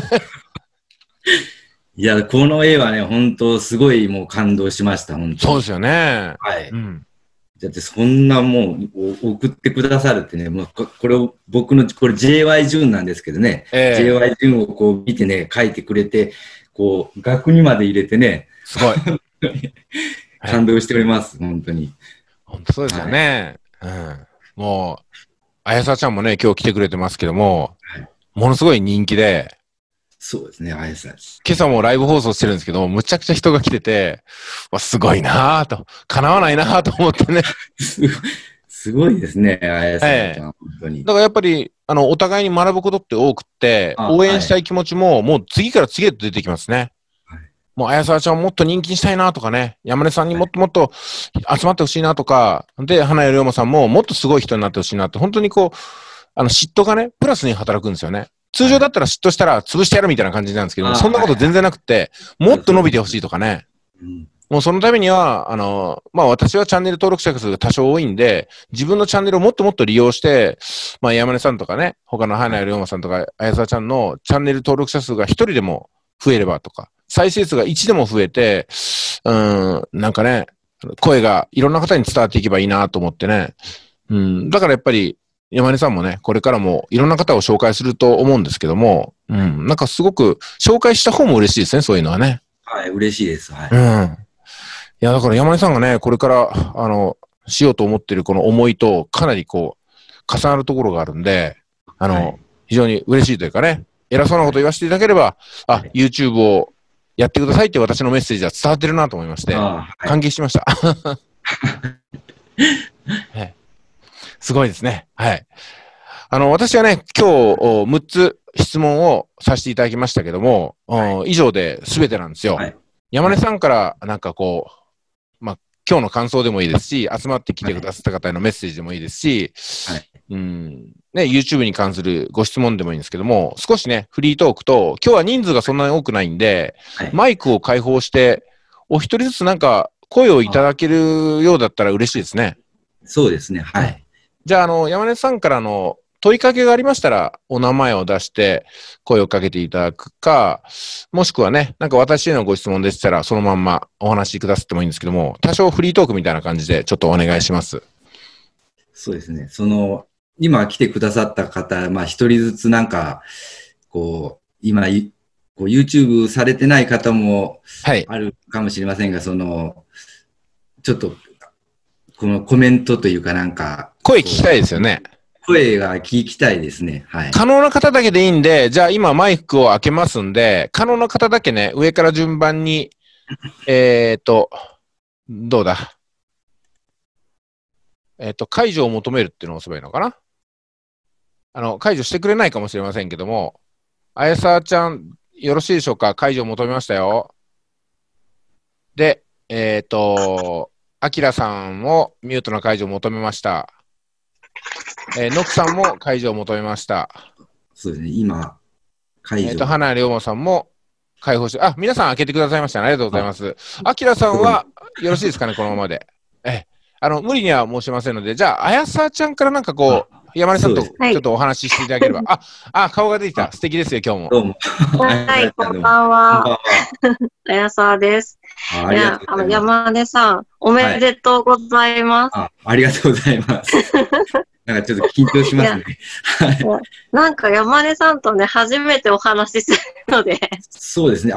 いや、この絵はね、本当すごいもう感動しました、本当に。 そうですよね。 はい。 うん。 だってそんなもう送ってくださるってね、もうこれを僕の、これ JY 順なんですけどね、 ええ、 JY 順をこう見てね、書いてくれて、こう、額にまで入れてね、 すごい。はい。 感動しております、本当に。 本当そうですよはい。 ね。うん。もう、あやさちゃんもね、今日来てくれてますけども、 はい。 ものすごい人気で、 そうですね、あやさん。 今朝もライブ放送してるんですけど、むちゃくちゃ人が来てて、すごいなぁと、叶わないなぁと思ってね。 すごいすごいですね、あやさちええ。 ゃん、本当に。 だからやっぱり、お互いに学ぶことって多くって、応援はい。 したい気持ちも、もう次から次へと出てきますね。 はい。 もう、綾沢ちゃんをもっと人気にしたいなとかね、山根さんにはい。 もっともっと集まってほしいなとか、で、花谷龍馬さんももっとすごい人になってほしいなって、本当にこう、嫉妬がね、プラスに働くんですよね。通はい。 常だったら嫉妬したら潰してやるみたいな感じなんですけども、そんなはい。 こと全然なくって、もっと伸びてほしいとかね。 うん。 もうそのためには、まあ私はチャンネル登録者数が多少多いんで、自分のチャンネルをもっともっと利用して、まあ山根さんとかね、他の花はい。 谷龍馬さんとか、綾沢ちゃんのチャンネル登録者数が一人でも増えればとか、再生数が1でも増えて、なんかね、声がいろんな方に伝わっていけばいいなと思ってね。だからやっぱり山根さんもね、これからもいろんな方を紹介すると思うんですけども、なんかすごく紹介した方も嬉しいですね、そういうのはね。 はい。嬉しいです。はうい。 ん。いや、だから山根さんがね、これから、しようと思ってるこの思いと、かなりこう、重なるところがあるんで、 非常に嬉しいというかね、偉そうなこと言わせていただければ、YouTube をやってくださいって私のメッセージは伝わってるなと思いまして、感激しました。すごいですね。はい。私はね、今日6つ質問をさせていただきましたけども、以上で全てなんですよ。山根さんからなんかこう、まあ、今日の感想でもいいですし、集まってきてくださった方へのメッセージでもいいですし、ね、YouTube に関するご質問でもいいんですけども、少しね、フリートークと、今日は人数がそんなに多くないんで、マイクを開放して、お一人ずつなんか声をいただけるようだったら嬉しいですね。 そうですね。はい。 じゃあ、山根さんからの問いかけがありましたら、お名前を出して声をかけていただくか、もしくはね、なんか私へのご質問でしたら、そのまんまお話しくださってもいいんですけども、多少フリートークみたいな感じでちょっとお願いします。 そうですね。今来てくださった方、まあ一人ずつなんか、こう、今、YouTube されてない方もあるかもしれませんが、ちょっと、このコメントというかなんか。 声聞きたいですよね。 声が聞きたいですね。はい。 可能な方だけでいいんで、じゃあ今マイクを開けますんで、可能な方だけね、上から順番に、どうだ。解除を求めるっていうのを押せばいいのかな。解除してくれないかもしれませんけども、あやさちゃん、よろしいでしょうか。解除を求めましたよ。で、あきらさんもミュートの解除を求めました。のくさんも解除を求めました。 そうですね、今、解除。 花龍馬さんも解放して、皆さん開けてくださいましたね。ありがとうございます。あきらさんはよろしいですかね、このままで。無理には申しませんので、じゃあ、あやさちゃんからなんかこう、山根さんとちょっとお話ししていただければ。顔が出てきた。素敵ですよ、今日も。 どうも。 はい、こんばんは。あやさです。いや、山根さん、おめでとうございます。 ありがとうございます。なんかちょっと緊張しますね。 なんか山根さんとね、初めてお話しするので。 そうですね。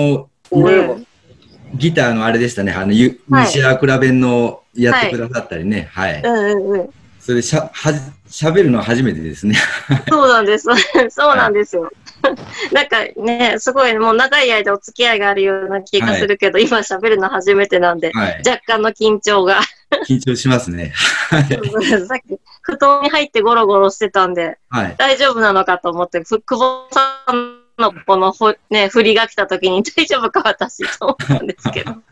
ギターのあれでしたね。西山倉弁のやってくださったりね。はい。それで喋るのは初めてですね。 そうなんです。そうなんですよ。なんかね、すごいもう長い間お付き合いがあるような気がするけど、今喋るの初めてなんで、若干の緊張が。 緊張しますね。 さっき布団に入ってゴロゴロしてたんで、大丈夫なのかと思って、久保さんのこのね、振りが来た時に大丈夫か私と思ったんですけど。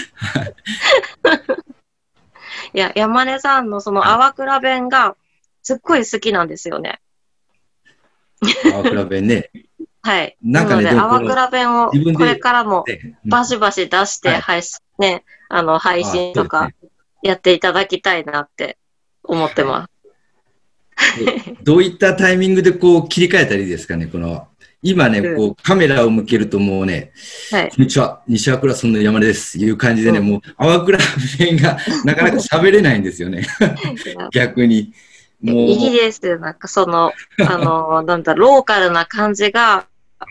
いや、山根さんのその淡倉弁がすっごい好きなんですよね。 淡倉弁ね。 はい。なので、淡倉弁をこれからもバシバシ出して配信とかやっていただきたいなって思ってます。 どういったタイミングでこう切り替えたらいいですかね、今ね、こうカメラを向けるともうね、こんにちは、西山倉村の山根です。いう感じでね、もう淡倉弁がなかなか喋れないんですよね。逆に。 いいですよ。なんかなんだ、ローカルな感じが、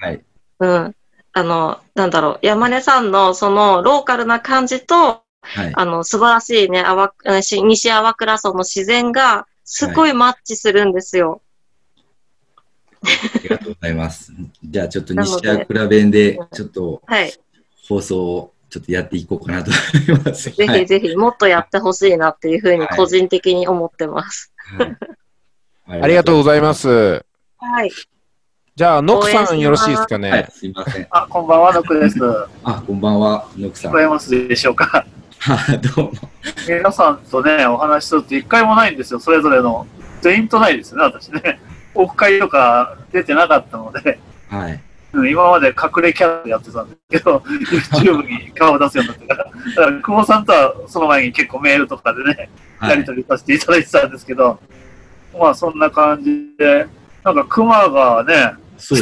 なんだろう、山根さんのそのローカルな感じと、素晴らしいね、西淡倉村の自然がすごいマッチするんですよ。 ありがとうございます。じゃあちょっと西山倉弁でちょっと放送をちょっとやっていこうかなと思います。 ぜひぜひもっとやってほしいなっていうふうに個人的に思ってます。 ありがとうございます。 はい。 じゃあ、ノクさんよろしいですかね。 すいません。 こんばんは、ノクです。 こんばんは、ノクさん。 聞こえますでしょうか。 どうも。 皆さんとね、お話しするって一回もないんですよ、それぞれの。全員とないですね、私ね。オフ会とか出てなかったので、今まで隠れキャラでやってたんですけど、YouTube に顔を出すようになってから、だから久保さんとはその前に結構メールとかでね、やり取りさせていただいてたんですけど、まあそんな感じで、なんか熊がね、 そう、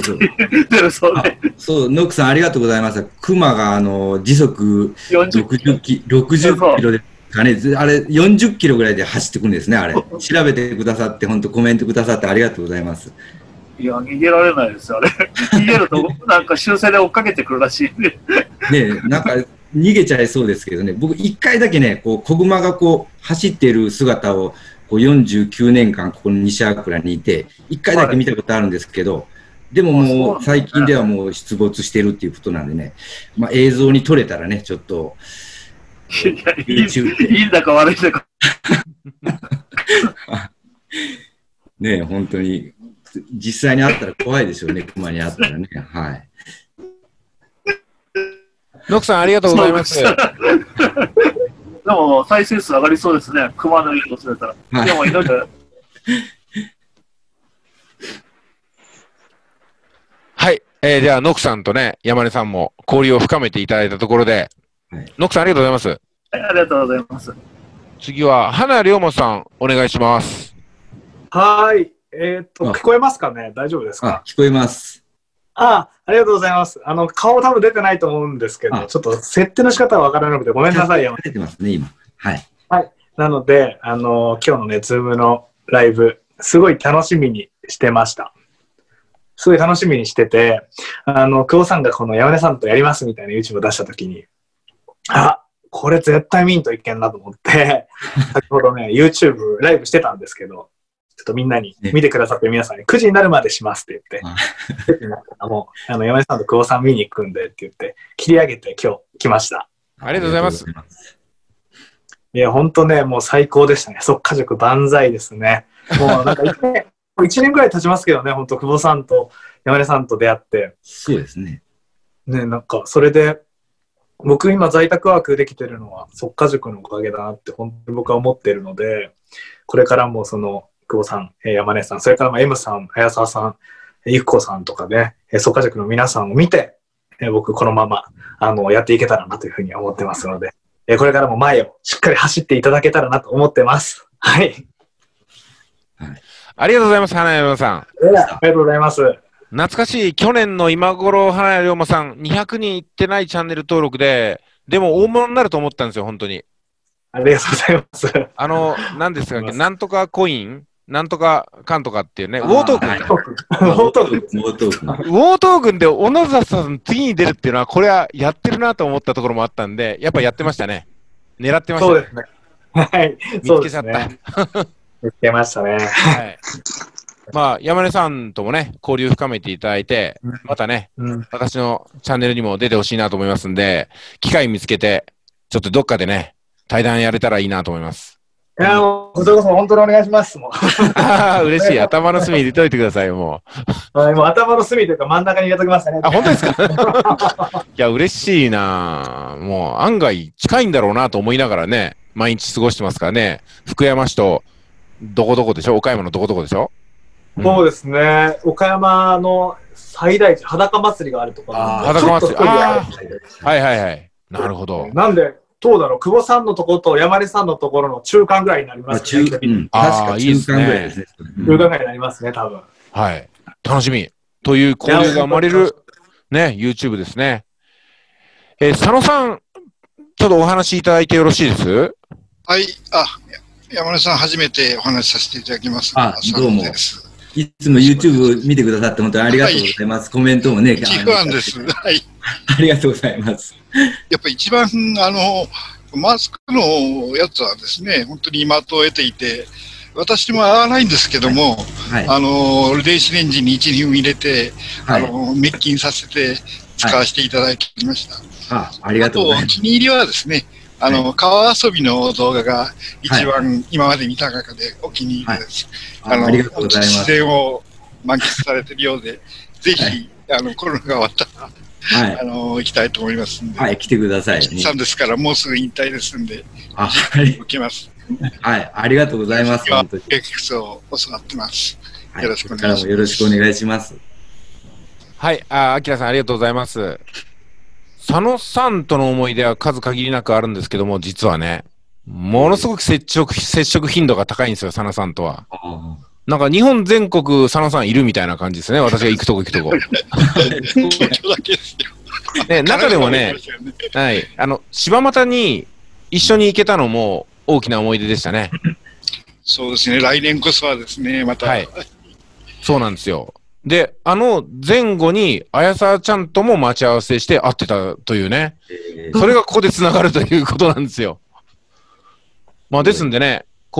ノックさんありがとうございます。熊が時速60キロで。あれ40キロぐらいで走ってくるんですね、あれ。調べてくださって、本当コメントくださってありがとうございます。 いや、逃げられないですよ、あれ。逃げると、なんか修正で追っかけてくるらしいんで。 ね、なんか逃げちゃいそうですけどね、僕一回だけね、子熊がこう走っている姿をこう49年間ここの西粟倉にいて、1回だけ見たことあるんですけど、でももう最近ではもう出没してるっていうことなんでね、まあ、映像に撮れたらね、ちょっと。 いいんだか悪いんだか。 ねえ、本当に、実際に会ったら怖いですよね、熊に会ったらね。はい。 ノクさん、ありがとうございます。でも、再生数上がりそうですね、熊の色をすれたら。はい、でも、いろいろ。 はい。では、ノクさんとね、山根さんも交流を深めていただいたところで、はい、ノクさん、ありがとうございます。 はい、ありがとうございます。 次は、花龍馬さん、お願いします。 はい。聞こえますかね？大丈夫ですか？ 聞こえます。 ありがとうございます。顔多分出てないと思うんですけど、ちょっと設定の仕方はわからなくてごめんなさい。 出てますね、今。はい。 はい。なので、今日のね、ズームのライブ、すごい楽しみにしてました。すごい楽しみにしてて、久保さんがこの山根さんとやりますみたいな YouTube を出したときに、これ絶対見んといけんなと思って、先ほどね、YouTube ライブしてたんですけど、ちょっとみんなに、見てくださってる皆さんに9時になるまでしますって言って、9時になったらもう、山根さんと久保さん見に行くんでって言って、切り上げて今日来ました。 ありがとうございます。 いや、ほんとね、もう最高でしたね。即家塾万歳ですね。もうなんか1年ぐらい経ちますけどね、ほんと久保さんと山根さんと出会って。 そうですね。 ね、なんか、それで、僕今在宅ワークできてるのは即家塾のおかげだなって本当に僕は思ってるので、これからもその久保さん、山根さん、それからM さん、早沢さん、ゆっこさんとかね、即家塾の皆さんを見て、僕このままやっていけたらなというふうに思ってますので、これからも前をしっかり走っていただけたらなと思ってます。はい。 ありがとうございます、花山さん。 ありがとうございます。 懐かしい、去年の今頃、花谷龍馬さん、200人いってないチャンネル登録で、でも大物になると思ったんですよ、本当に。 ありがとうございます。 何ですか、なんとかコインなんとかかんとかっていうね、ウォートークン。 ウォートークンで小野田さん次に出るっていうのは、これはやってるなと思ったところもあったんで、やっぱやってましたね。狙ってましたね。 そうですね。はい。 見つけちゃった。 見つけましたね。 はい。まあ、山根さんともね、交流深めていただいて、またね、私のチャンネルにも出てほしいなと思いますんで、機会見つけて、ちょっとどっかでね、対談やれたらいいなと思います。 いや、もう、こちらこそ本当にお願いします。もう嬉しい。頭の隅入れといてください、もう。はい、もう頭の隅というか真ん中に入れときましたね。 本当ですか？いや、嬉しいな。もう、案外近いんだろうなと思いながらね、毎日過ごしてますからね。福山市と、どこどこでしょ？岡山のどこどこでしょ？ そうですね。岡山の最大地、裸祭りがあるところなんで。 裸祭り。はいはいはい。なるほど。 なんで、どうだろう、久保さんのところと山根さんのところの中間ぐらいになりますね。 確か中間ぐらいですね。 中間ぐらいになりますね、多分。 はい。楽しみ。という交流が生まれる、ね、YouTube ですね。佐野さん、ちょっとお話いただいてよろしいです？ はい。山根さん、初めてお話しさせていただきます。 どうも。いつも YouTube 見てくだささって本当にありがとうございます。はい、コメントもね。 一ファンです。はい。 ありがとうございます。 やっぱり一番、マスクのやつはですね、本当に今と得ていて、私も合わないんですけども、はい、電子レンジに1、2分入れて、はい、滅菌させて使わせていただきました。 はい、ありがとうございます。 あと、お気に入りはですね、川遊びの動画が一番今まで見た中でお気に入りです。 ありがとうございます。 自然を満喫されているようで、ぜひ、コロナが終わったら、行きたいと思いますんで。 はい、来てください。 さんですから、もうすぐ引退ですんで、 はい。 受けます。 はい、ありがとうございます。 本当に。X を教わってます。よろしくお願いします。 よろしくお願いします。 はい、あきらさんありがとうございます。佐野さんとの思い出は数限りなくあるんですけども、実はね、ものすごく接触頻度が高いんですよ、佐野さんとは。なんか日本全国佐野さんいるみたいな感じですね、私が行くとこ行くとこ。 東京だけですよ。 ね、中でもね、はい、柴又に一緒に行けたのも大きな思い出でしたね。 そうですね、来年こそはですね、また。はい、 そうなんですよ。で、前後に、綾沢ちゃんとも待ち合わせして会ってたというね。それがここで繋がるということなんですよ。まあ、ですんでね、こう、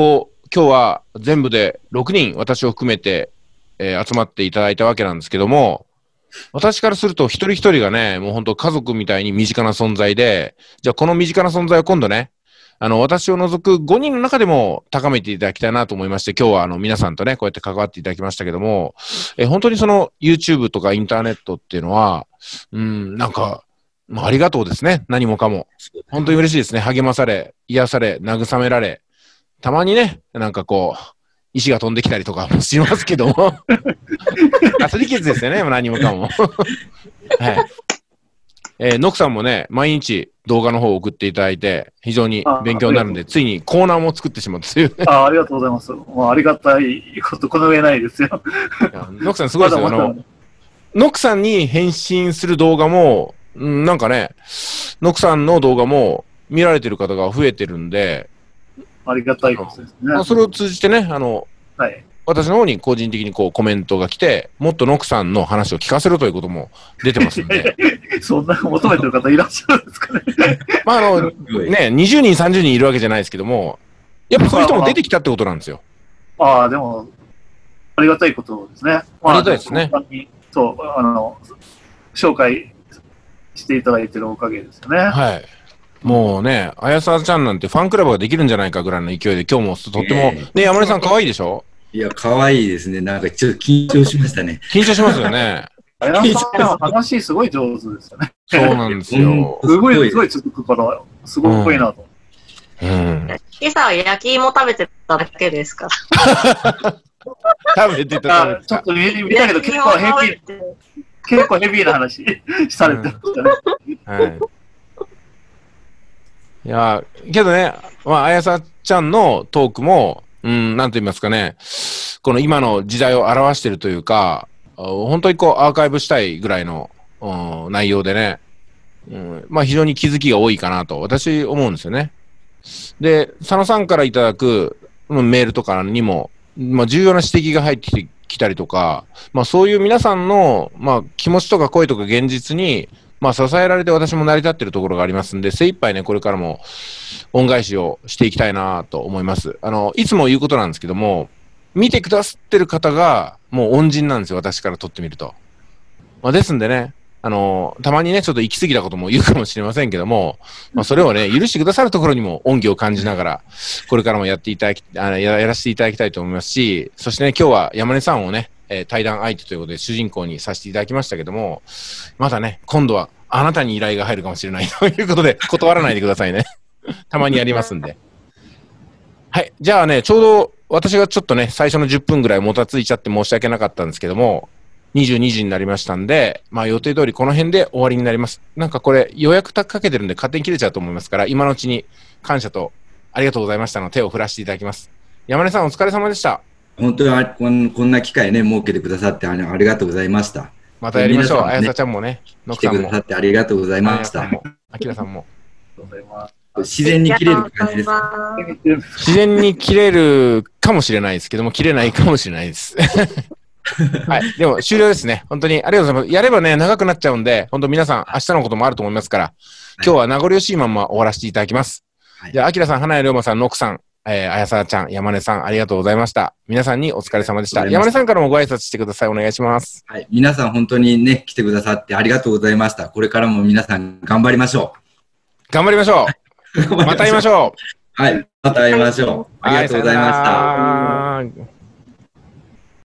今日は全部で6人、私を含めて、集まっていただいたわけなんですけども、私からすると一人一人がね、もう本当家族みたいに身近な存在で、じゃあこの身近な存在を今度ね、私を除く5人の中でも高めていただきたいなと思いまして、今日は皆さんとね、こうやって関わっていただきましたけども、本当にその YouTube とかインターネットっていうのは、なんか、ありがとうですね。何もかも。本当に嬉しいですね。励まされ、癒され、慰められ。たまにね、なんかこう、石が飛んできたりとかもしますけども。アスリケツですよね、何もかも。はい。ノクさんもね、毎日動画の方を送っていただいて、非常に勉強になるんで、ついにコーナーも作ってしまったという。 ありがとうございます。もうありがたいこと、この上ないですよ。 ノクさんすごいですよ。ノクさんに返信する動画も、なんかね、ノクさんの動画も見られてる方が増えてるんで、 ありがたいことですね。 それを通じてね、 はい、 私の方に個人的にこうコメントが来て、もっとノクさんの話を聞かせろということも出てますんで。 そんな求めてる方いらっしゃるんですかね。 まあね、20人、30人いるわけじゃないですけども、やっぱそういう人も出てきたってことなんですよ。 でも、ありがたいことですね。 ありがたいですね。 そう、紹介していただいてるおかげですよね。 はい。もうね、あやさちゃんなんてファンクラブができるんじゃないかぐらいの勢いで、今日もとっても、ね、山根さん可愛いでしょ？ いや、可愛いですね。なんかちょっと緊張しましたね。 緊張しますよね。 あやさん話すごい上手ですよね。 そうなんですよ。 すごい続くから、すごいなと。 今朝は焼き芋食べてただけですから。 食べてた。 ちょっと見たけど結構ヘビーな話されてましたね。 はい。いや、けどね、あやさちゃんのトークも、なんと言いますかね、この今の時代を表しているというか、本当にこうアーカイブしたいぐらいの内容でね、まあ非常に気づきが多いかなと私思うんですよね。で、佐野さんからいただくメールとかにも、まあ重要な指摘が入ってきたりとか、まあそういう皆さんの、まあ気持ちとか声とか現実に、まあ支えられて私も成り立っているところがありますんで、精一杯ね、これからも恩返しをしていきたいなと思います。いつも言うことなんですけども、見てくださってる方がもう恩人なんですよ、私からとってみると。まあ、ですんでね、たまにね、ちょっと行き過ぎたことも言うかもしれませんけども、まあ、それをね、許してくださるところにも恩義を感じながら、これからもやらせていただきたいと思いますし、そしてね、今日は山根さんをね、対談相手ということで主人公にさせていただきましたけども、まだね、今度はあなたに依頼が入るかもしれないということで、断らないでくださいね。たまにやりますんで。はい。じゃあね、ちょうど私がちょっとね、最初の10分ぐらいもたついちゃって申し訳なかったんですけども、22時になりましたんで、まあ予定通りこの辺で終わりになります。なんかこれ予約かけてるんで勝手に切れちゃうと思いますから、今のうちに感謝とありがとうございましたの手を振らせていただきます。山根さんお疲れ様でした。 本当にこんな機会ね、設けてくださってありがとうございました。 またやりましょう。あやさちゃんもね、 来てくださってありがとうございました。 あきらさんも。 自然に切れる感じですか？ 自然に切れるかもしれないですけども、切れないかもしれないです。はい。でも終了ですね。本当にありがとうございます。やればね、長くなっちゃうんで、本当皆さん明日のこともあると思いますから、今日は名残惜しいまま終わらせていただきます。はい、じゃあ、あきらさん、花谷龍馬さん、ノクさん、あやさちゃん、山根さん、ありがとうございました。皆さんにお疲れ様でした。山根さんからもご挨拶してください。お願いします。 はい。皆さん本当にね、来てくださってありがとうございました。これからも皆さん頑張りましょう。頑張りましょう。また会いましょう。 はい。また会いましょう。ありがとうございました。